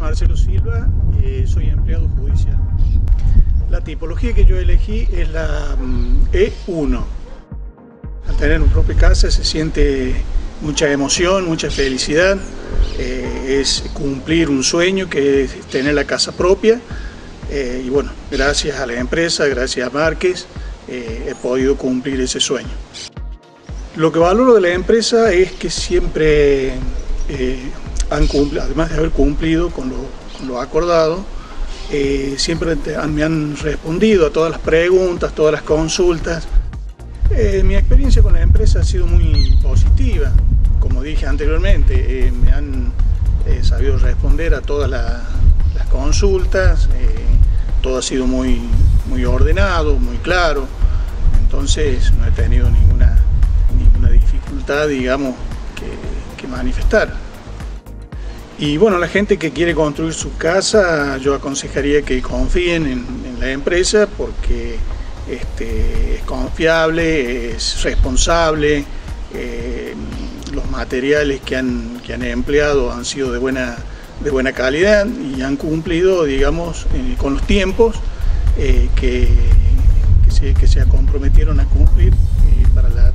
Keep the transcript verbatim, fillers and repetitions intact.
Marcelo Silva, eh, soy empleado judicial. La tipología que yo elegí es la mm, E uno. Al tener una propia casa se siente mucha emoción, mucha felicidad. Eh, es cumplir un sueño que es tener la casa propia. Eh, y bueno, gracias a la empresa, gracias a Márquez, eh, he podido cumplir ese sueño. Lo que valoro de la empresa es que siempre eh, han cumplido, además de haber cumplido con lo, con lo acordado, eh, siempre te, han, me han respondido a todas las preguntas, todas las consultas. Eh, mi experiencia con la empresa ha sido muy positiva. Como dije anteriormente, eh, me han eh, sabido responder a todas la, las consultas, eh, todo ha sido muy, muy ordenado, muy claro, entonces no he tenido ninguna, ninguna dificultad, digamos, que, que manifestar. Y bueno, la gente que quiere construir su casa, yo aconsejaría que confíen en, en la empresa porque este, es confiable, es responsable, eh, los materiales que han, que han empleado han sido de buena, de buena calidad y han cumplido, digamos, eh, con los tiempos eh, que, que, se, que se comprometieron a cumplir eh, para la